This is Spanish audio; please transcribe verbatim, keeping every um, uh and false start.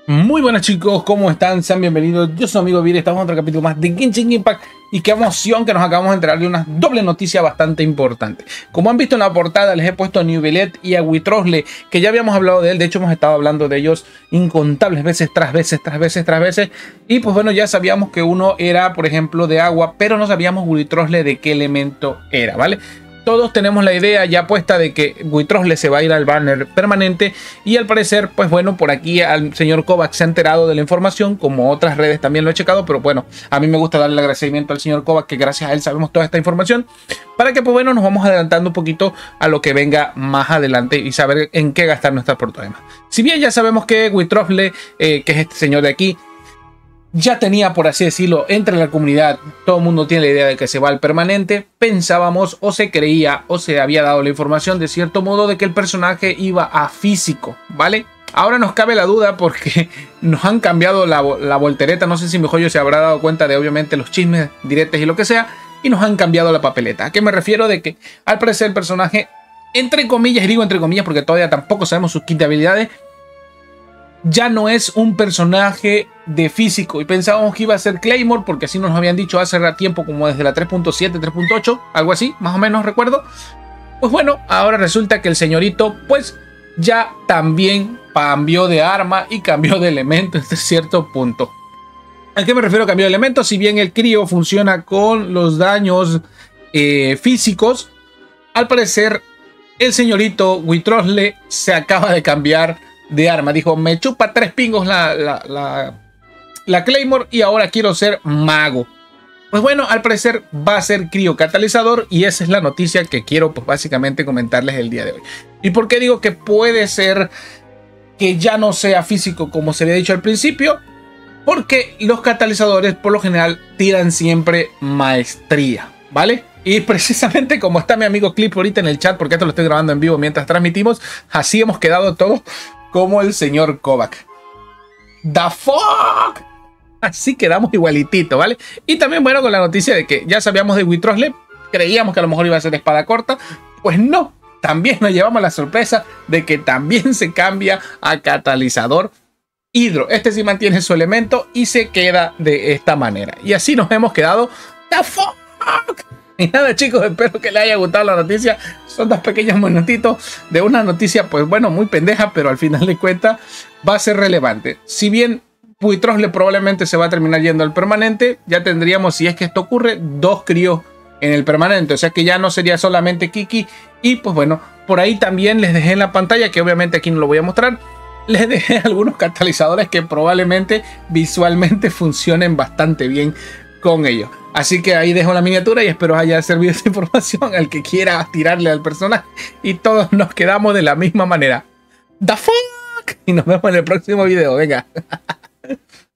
Muy buenas chicos, ¿cómo están? Sean bienvenidos, yo soy su amigo Vir, estamos en otro capítulo más de Genshin Impact. Y qué emoción que nos acabamos de enterar de una doble noticia bastante importante. Como han visto en la portada, les he puesto a Neuvillette y a Withrosle, que ya habíamos hablado de él. De hecho hemos estado hablando de ellos incontables veces tras veces, tras veces, tras veces. Y pues bueno, ya sabíamos que uno era, por ejemplo, de agua, pero no sabíamos Withrosle de qué elemento era, ¿vale? Todos tenemos la idea ya puesta de que Withrosle se va a ir al banner permanente y al parecer, pues bueno, por aquí al señor Kovac se ha enterado de la información, como otras redes también lo he checado, pero bueno, a mí me gusta darle el agradecimiento al señor Kovac, que gracias a él sabemos toda esta información, para que pues bueno, nos vamos adelantando un poquito a lo que venga más adelante y saber en qué gastar nuestra oportunidad. Si bien ya sabemos que Withrosle, eh, que es este señor de aquí, ya tenía, por así decirlo, entre la comunidad, todo el mundo tiene la idea de que se va al permanente, pensábamos o se creía o se había dado la información de cierto modo de que el personaje iba a físico, ¿vale? Ahora nos cabe la duda porque nos han cambiado la, la voltereta, no sé si mi joyo se habrá dado cuenta de obviamente los chismes, directos y lo que sea, y nos han cambiado la papeleta. ¿A qué me refiero? De que al parecer el personaje, entre comillas, y digo entre comillas porque todavía tampoco sabemos sus kit de habilidades, ya no es un personaje de físico y pensábamos que iba a ser Claymore porque así nos habían dicho hace tiempo, como desde la tres punto siete, tres punto ocho, algo así, más o menos recuerdo. Pues bueno, ahora resulta que el señorito pues ya también cambió de arma y cambió de elemento hasta cierto punto. ¿A qué me refiero a cambió de elemento? Si bien el crío funciona con los daños eh, físicos, al parecer el señorito Withrosle se acaba de cambiar de arma. Dijo, me chupa tres pingos la, la, la, la Claymore y ahora quiero ser mago. Pues bueno, al parecer va a ser crío catalizador y esa es la noticia que quiero pues básicamente comentarles el día de hoy. ¿Y por qué digo que puede ser que ya no sea físico como se había dicho al principio? Porque los catalizadores por lo general tiran siempre maestría, ¿vale? Y precisamente como está mi amigo Clip ahorita en el chat, porque esto lo estoy grabando en vivo mientras transmitimos, así hemos quedado todos como el señor Kovac. The fuck. Así quedamos igualitito, ¿vale? Y también bueno, con la noticia de que ya sabíamos de Withrosle, creíamos que a lo mejor iba a ser espada corta, pues no. También nos llevamos la sorpresa de que también se cambia a catalizador hidro. Este sí mantiene su elemento y se queda de esta manera. Y así nos hemos quedado. The fuck. Y nada chicos, espero que les haya gustado la noticia. Son dos pequeños minutitos de una noticia pues bueno, muy pendeja, pero al final de cuentas va a ser relevante. Si bien Withrosle probablemente se va a terminar yendo al permanente, ya tendríamos, si es que esto ocurre, dos críos en el permanente. O sea que ya no sería solamente Kiki. Y pues bueno, por ahí también les dejé en la pantalla, que obviamente aquí no lo voy a mostrar, les dejé algunos catalizadores que probablemente visualmente funcionen bastante bien con ellos. Así que ahí dejo la miniatura y espero haya servido esta información al que quiera tirarle al personaje. Y todos nos quedamos de la misma manera. The fuck. Y nos vemos en el próximo video. Venga.